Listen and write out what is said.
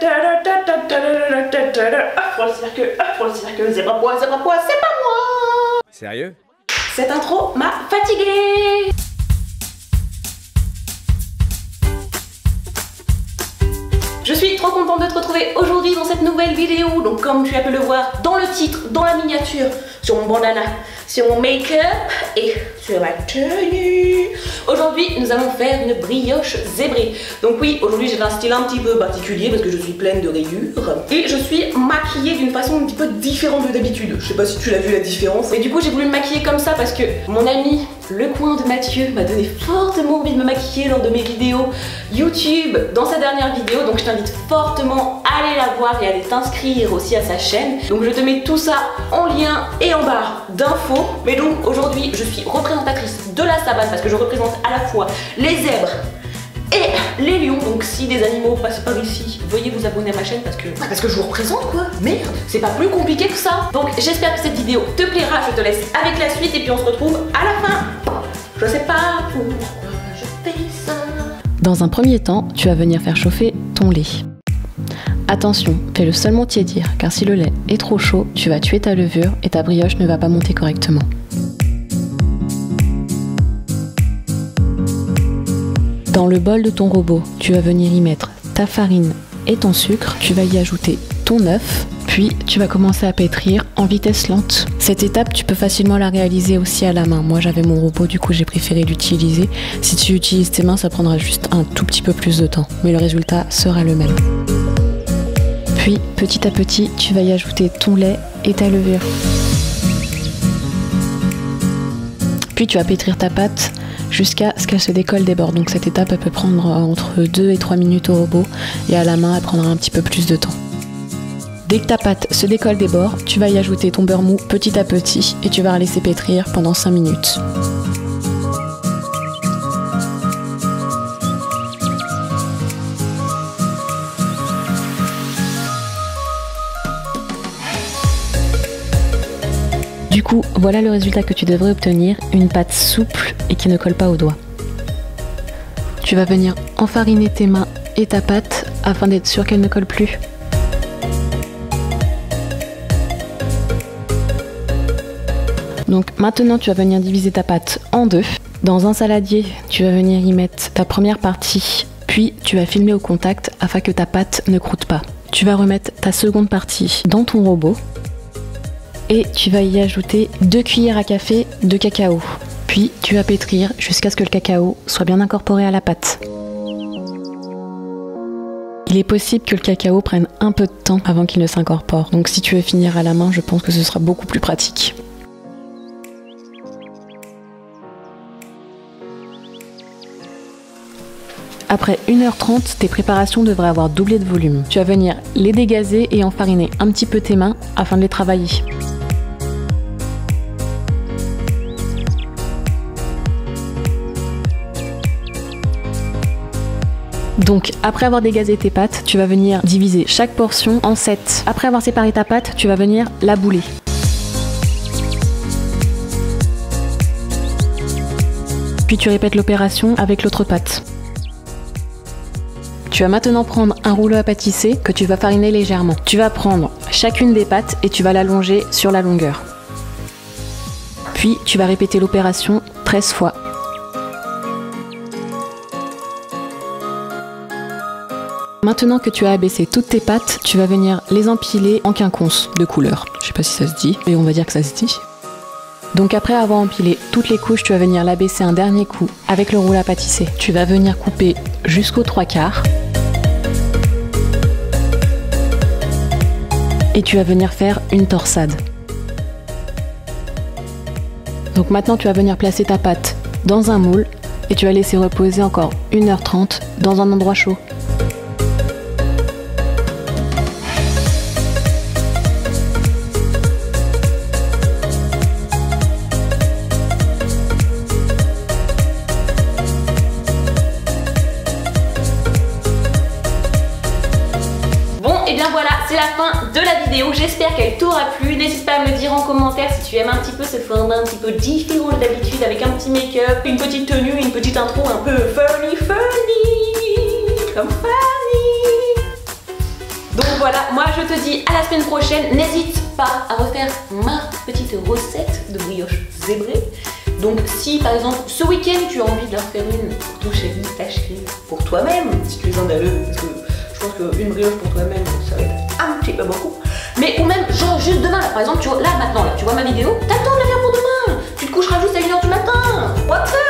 zèbre pois, c'est pas moi. Sérieux? Cette intro m'a fatiguée. Je suis trop contente de te retrouver aujourd'hui dans cette nouvelle vidéo. Donc comme tu as pu le voir dans le titre, dans la miniature, sur mon bandana, sur mon make-up et sur ma tenue. Aujourd'hui, nous allons faire une brioche zébrée. Donc oui, aujourd'hui j'ai un style un petit peu particulier parce que je suis pleine de rayures. Et je suis maquillée d'une façon un petit peu différente de d'habitude. Je sais pas si tu l'as vu la différence. Et du coup j'ai voulu me maquiller comme ça parce que mon ami Le Coin de Mathieu m'a donné fortement envie de me maquiller lors de mes vidéos YouTube dans sa dernière vidéo. Donc je t'invite fortement à aller la voir et à aller t'inscrire aussi à sa chaîne. Donc je te mets tout ça en lien et en barre d'infos. Mais donc aujourd'hui je suis représentatrice de la savane parce que je représente à la fois les zèbres et les lions. Donc si des animaux passent par ici, veuillez vous abonner à ma chaîne parce que je vous représente quoi. Merde, c'est pas plus compliqué que ça. Donc j'espère que cette vidéo te plaira. Je te laisse avec la suite et puis on se retrouve à la fin. Je sais pas pourquoi je fais ça. Dans un premier temps, tu vas venir faire chauffer ton lait. Attention, fais-le seulement tiédir, car si le lait est trop chaud, tu vas tuer ta levure et ta brioche ne va pas monter correctement. Dans le bol de ton robot, tu vas venir y mettre ta farine et ton sucre, tu vas y ajouter ton œuf, puis tu vas commencer à pétrir en vitesse lente. Cette étape, tu peux facilement la réaliser aussi à la main. Moi j'avais mon robot, du coup j'ai préféré l'utiliser. Si tu utilises tes mains, ça prendra juste un tout petit peu plus de temps, mais le résultat sera le même. Puis petit à petit, tu vas y ajouter ton lait et ta levure. Puis tu vas pétrir ta pâte jusqu'à ce qu'elle se décolle des bords. Donc cette étape, elle peut prendre entre 2 et 3 minutes au robot et à la main, elle prendra un petit peu plus de temps. Dès que ta pâte se décolle des bords, tu vas y ajouter ton beurre mou petit à petit et tu vas la laisser pétrir pendant 5 minutes. Du coup, voilà le résultat que tu devrais obtenir, une pâte souple et qui ne colle pas aux doigts. Tu vas venir enfariner tes mains et ta pâte afin d'être sûr qu'elle ne colle plus. Donc maintenant, tu vas venir diviser ta pâte en deux. Dans un saladier, tu vas venir y mettre ta première partie, puis tu vas filmer au contact afin que ta pâte ne croûte pas. Tu vas remettre ta seconde partie dans ton robot. Et tu vas y ajouter 2 cuillères à café de cacao. Puis tu vas pétrir jusqu'à ce que le cacao soit bien incorporé à la pâte. Il est possible que le cacao prenne un peu de temps avant qu'il ne s'incorpore. Donc si tu veux finir à la main, je pense que ce sera beaucoup plus pratique. Après 1h30, tes préparations devraient avoir doublé de volume. Tu vas venir les dégazer et enfariner un petit peu tes mains afin de les travailler. Donc après avoir dégazé tes pâtes, tu vas venir diviser chaque portion en 7. Après avoir séparé ta pâte, tu vas venir la bouler. Puis tu répètes l'opération avec l'autre pâte. Tu vas maintenant prendre un rouleau à pâtisser que tu vas fariner légèrement. Tu vas prendre chacune des pâtes et tu vas l'allonger sur la longueur. Puis tu vas répéter l'opération 13 fois. Maintenant que tu as abaissé toutes tes pâtes, tu vas venir les empiler en quinconce de couleur. Je sais pas si ça se dit, mais on va dire que ça se dit. Donc après avoir empilé toutes les couches, tu vas venir l'abaisser un dernier coup avec le rouleau à pâtisser. Tu vas venir couper jusqu'aux 3/4. Et tu vas venir faire une torsade. Donc maintenant tu vas venir placer ta pâte dans un moule et tu vas laisser reposer encore 1h30 dans un endroit chaud. Et bien voilà, c'est la fin de la vidéo, j'espère qu'elle t'aura plu. N'hésite pas à me dire en commentaire si tu aimes un petit peu ce format un petit peu différent d'habitude, avec un petit make-up, une petite tenue, une petite intro un peu funny, comme Fanny. voilà, moi je te dis à la semaine prochaine. N'hésite pas à refaire ma petite recette de brioche zébrée. Donc si par exemple ce week-end tu as envie de leur faire une pour ton chéri, ta chérie, pour toi-même, si tu es scandaleux, parce que je pense qu'une brioche pour toi-même ça va être un petit peu beaucoup. Mais ou même genre juste demain, là, par exemple tu vois, là maintenant, là, tu vois ma vidéo, t'attends de la faire pour demain. Tu te coucheras juste à 1h du matin. What the